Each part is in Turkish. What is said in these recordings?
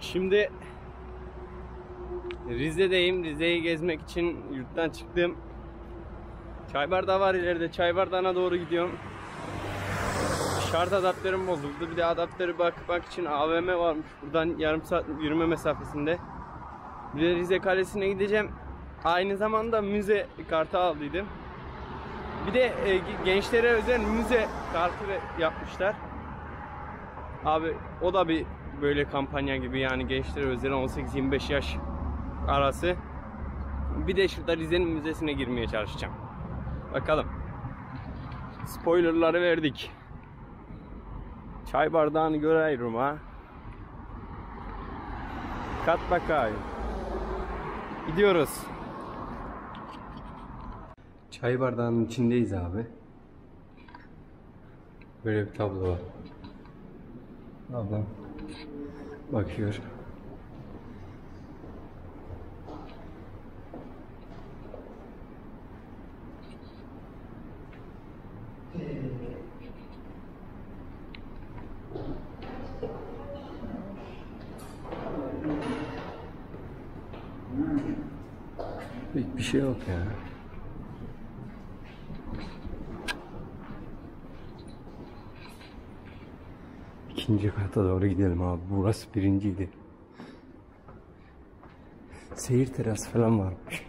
Şimdi Rize'deyim. Rize'yi gezmek için yurttan çıktım. Çay bardağı var ileride. Çay bardağına doğru gidiyorum. Şarj adaptörüm bozuldu. Bir de adaptörü bakmak için AVM varmış. Buradan yarım saat yürüme mesafesinde. Bir de Rize Kalesi'ne gideceğim. Aynı zamanda müze kartı aldıydım. Bir de gençlere özel müze kartı yapmışlar. Abi o da bir böyle kampanya gibi, yani gençlere özel 18-25 yaş arası. Bir de şurada Rize'nin müzesine girmeye çalışacağım. Bakalım. Spoilerları verdik. Çay bardağını görüyorum ha. Kat bakayım. Gidiyoruz. Çay bardağının içindeyiz abi. Böyle bir tablo var. Ablam bakıyor. Hiçbir şey yok ya. İkinci kata doğru gidelim abi. Burası birinciydi. Seyir terası falan varmış.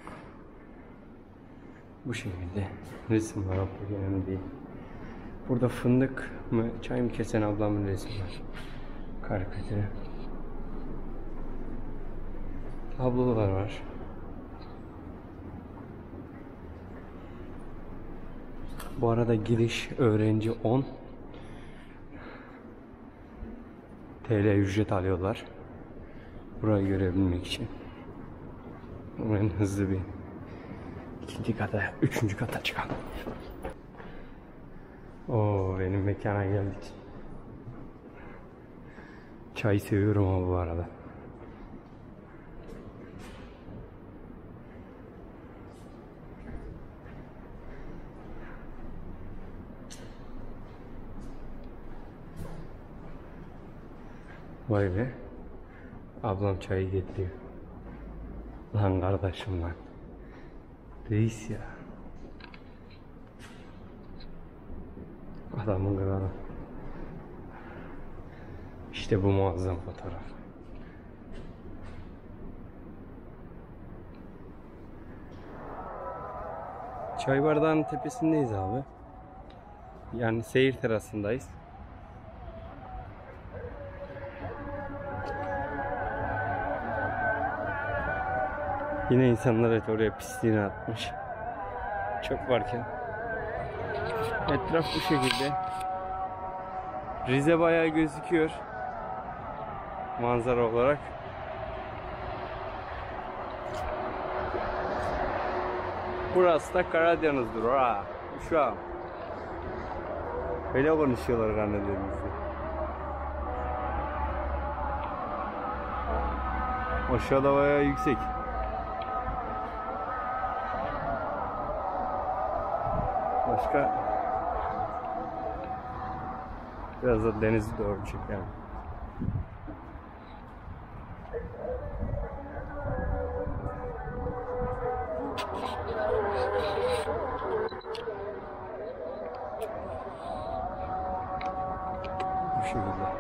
Bu şekilde. Resim var, bu önemli değil. Burada fındık mı, çay mı kesen ablamın resmi var. Karikatürü. Tablolar var. Bu arada giriş öğrenci 10 TL ücret alıyorlar. Burayı görebilmek için. En hızlı bir ikinci kata, üçüncü kata çıkalım. Oo, benim mekana geldik. Çay seviyorum ama bu arada. Vay be. Ablam çayı getiriyor. Lan kardeşim lan. Reis ya. Adamın kralı. İşte bu muazzam fotoğraf. Çay bardağının tepesindeyiz abi. Yani seyir terasındayız. Yine insanlar oraya pisliğini atmış. Çok varken. Etraf bu şekilde. Rize bayağı gözüküyor. Manzara olarak. Burası da Karadeniz'dir ha. Şu an. Öyle konuşuyorlar Karadeniz'de. Aşağıda bayağı yüksek. Başka biraz da denizi doğru çekelim. Bu şekilde.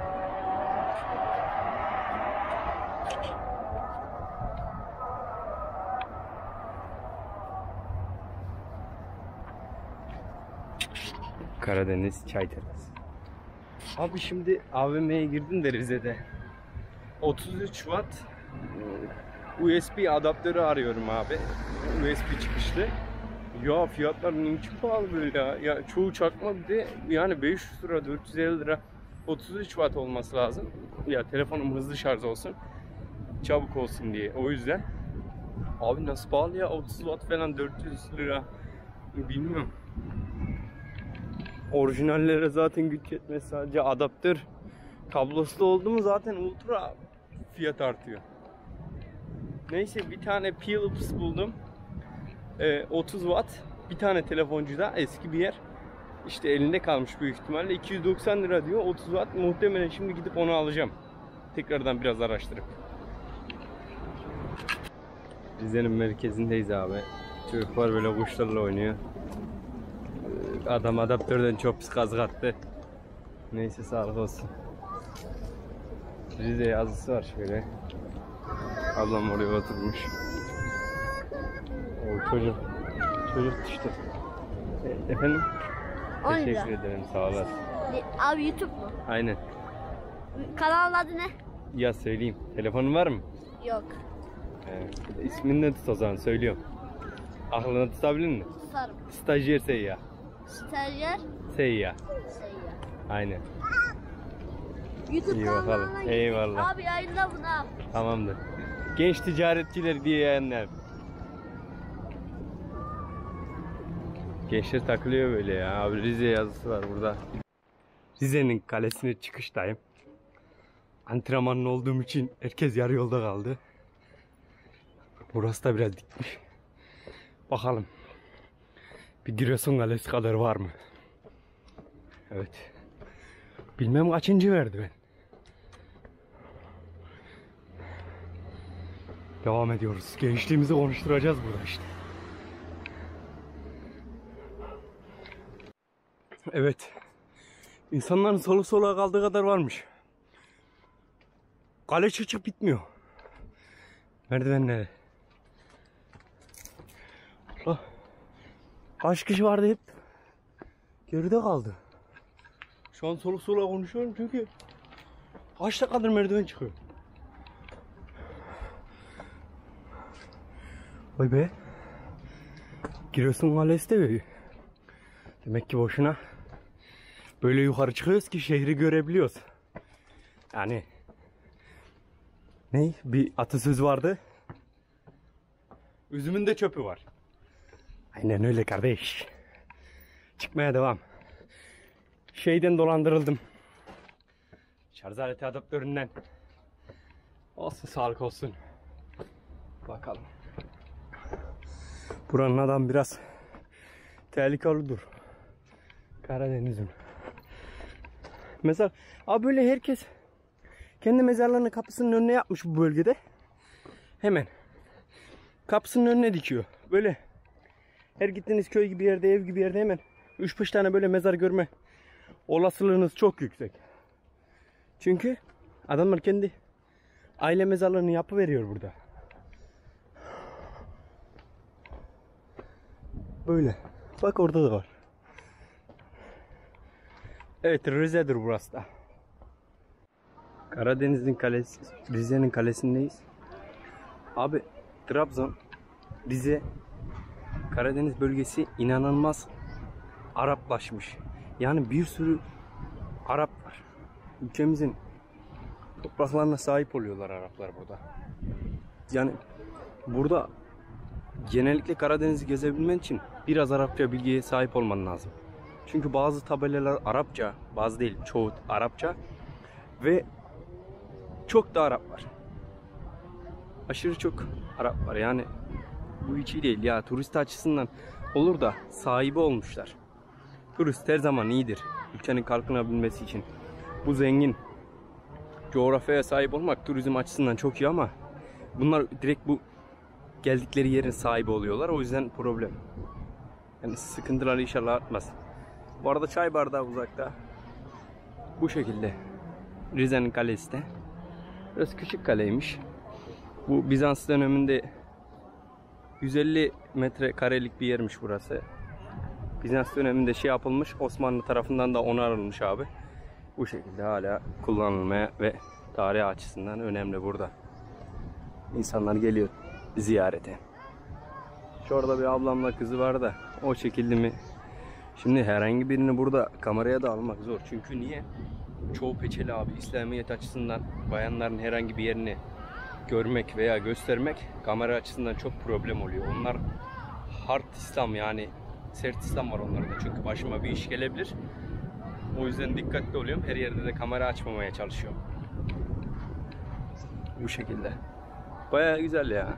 Karadeniz çay terası. Abi şimdi AVM'ye girdim de Rize'de. 33 Watt USB adaptörü arıyorum abi. USB çıkışlı. Ya fiyatlar niçin pahalı böyle ya? Ya çoğu çakma, bir de yani 500 lira, 450 lira. 33 Watt olması lazım. Ya telefonum hızlı şarj olsun. Çabuk olsun diye. O yüzden. Abi nasıl pahalı ya? 30 Watt falan 400 lira. Bilmiyorum. Orijinallere zaten güç yetmez, sadece adaptör kablosu oldu mu zaten ultra fiyat artıyor. Neyse bir tane Philips buldum. 30 Watt. Bir tane telefoncuda, eski bir yer. İşte elinde kalmış büyük ihtimalle. 290 lira diyor, 30 Watt. Muhtemelen şimdi gidip onu alacağım. tekrardan biraz araştırıp. Rize'nin merkezindeyiz abi. Çocuklar böyle kuşlarla oynuyor. Adam adaptörden çok pis kazık attı. Neyse sağlık olsun. Rize yazısı var şöyle. Ablam oraya oturmuş. O çocuk düştü. Efendim? Teşekkür ederim, sağ olasın. Abi YouTube mu? Aynen. Kanalın adı ne? Ya söyleyeyim. Telefonun var mı? Yok. İsmini ne tut o zaman, söylüyorum. Aklına tutabilir misin? Tutarım. Stajyer Seyyah. Stajyer. Seyyah. Seyyah. Aynen. YouTube İyi kanalına bakalım. Eyvallah. Abi yayınla bunu. Tamamdır. Genç ticaretçiler diye yayınlar. Gençler takılıyor böyle ya. Abi Rize yazısı var burada. Rize'nin kalesine çıkıştayım. Antrenmanlı olduğum için herkes yarı yolda kaldı. Burası da biraz dikmiş. Bakalım. Bir Giresun Kalesi kadar var mı? Evet. Bilmem kaçıncı merdiven. Devam ediyoruz. Gençliğimizi konuşturacağız burada işte. Evet. İnsanların solu soluğa kaldığı kadar varmış. Kale çıkıp bitmiyor. Merdivenlere. Allah. Kaç kişi vardı hep? Geride kaldı. Şu an solu soluğa konuşuyorum çünkü kaç dakikadır merdiven çıkıyor. Vay be. Giresun Kalesi de böyle. Demek ki boşuna böyle yukarı çıkıyoruz ki şehri görebiliyoruz. Yani ne? Bir atasöz vardı. Üzümün de çöpü var. Aynen öyle kardeş. Çıkmaya devam. Şeyden dolandırıldım. Şarj aleti adaptöründen. Olsun, sağlık olsun. Bakalım. Buranın adam biraz tehlikelidir. Karadeniz'in. Mesela abi böyle herkes kendi mezarlarını kapısının önüne yapmış bu bölgede. Hemen kapısının önüne dikiyor. Böyle her gittiğiniz köy gibi yerde, ev gibi yerde hemen 3-5 tane böyle mezar görme olasılığınız çok yüksek. Çünkü adamlar kendi aile mezarlarını yapıveriyor burada. Böyle. Bak orada da var. Evet, Rize'dir burası da. Karadeniz'in kalesi, Rize'nin kalesindeyiz. Abi Trabzon, Rize, Karadeniz bölgesi inanılmaz Araplaşmış. Yani bir sürü Arap var. Ülkemizin topraklarına sahip oluyorlar Araplar burada. Yani burada genellikle Karadeniz'i gezebilmen için biraz Arapça bilgiye sahip olman lazım. Çünkü bazı tabelalar Arapça, bazı değil, çoğu Arapça ve çok da Arap var. Aşırı çok Arap var. Yani bu hiç iyi değil ya, turist açısından olur da sahibi olmuşlar. Turist her zaman iyidir ülkenin kalkınabilmesi için. Bu zengin coğrafyaya sahip olmak turizm açısından çok iyi ama bunlar direkt bu geldikleri yerin sahibi oluyorlar. O yüzden problem. Yani sıkıntıları inşallah artmaz. Bu arada çay bardağı uzakta. Bu şekilde. Rize'nin kalesi de. Biraz küçük kaleymiş. Bu Bizans döneminde 150 metrekarelik bir yermiş burası. Bizans döneminde şey yapılmış, Osmanlı tarafından da onarılmış abi. Bu şekilde hala kullanılmaya ve tarih açısından önemli burada. İnsanlar geliyor ziyarete. Şurada bir ablamla kızı var da o çekildi mi? Şimdi herhangi birini burada kameraya da almak zor. Çünkü niye? Çoğu peçeli abi. İslamiyet açısından bayanların herhangi bir yerini görmek veya göstermek kamera açısından çok problem oluyor. Onlar hard İslam, yani sert İslam var onlarda. Çünkü başıma bir iş gelebilir. O yüzden dikkatli oluyorum. Her yerde de kamera açmamaya çalışıyorum. Bu şekilde. Bayağı güzel ya.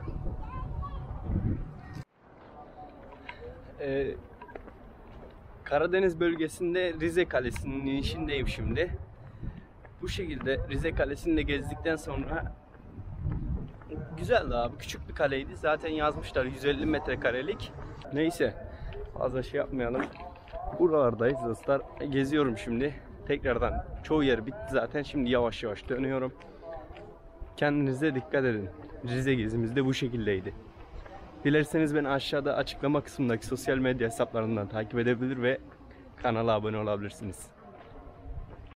Karadeniz bölgesinde Rize Kalesi'nin inişindeyim şimdi. Bu şekilde Rize Kalesi'ni de gezdikten sonra güzeldi abi. Küçük bir kaleydi. Zaten yazmışlar 150 metrekarelik. Neyse fazla şey yapmayalım. Buralardayız dostlar. Geziyorum şimdi. Tekrardan çoğu yer bitti zaten. Şimdi yavaş yavaş dönüyorum. Kendinize dikkat edin. Rize gezimiz de bu şekildeydi. Dilerseniz beni aşağıda açıklama kısmındaki sosyal medya hesaplarından takip edebilir ve kanala abone olabilirsiniz.